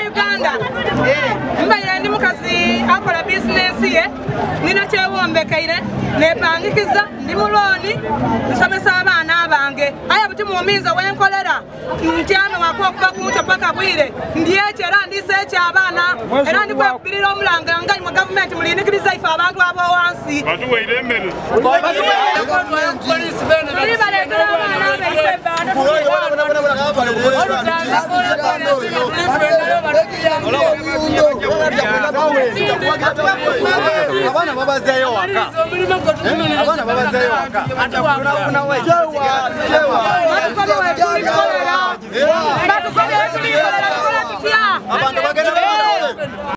Uganda mbaire ndi mukazi akola bizinesi ye nina kyewombekeire nepangikiza ndi muloni nsomesa abaana abange aya buti muminza wenkolera ntyano wako okuba kumuca paka bwire ndiyekyo era ndiseekyo abaana era ndikwekubirira omulanga nga mu gavumenti mulinikiriza ife abantu abo wansi Abana babazeyo waka. Abana babazeyo waka. Kuna wewe. Abantu bagenda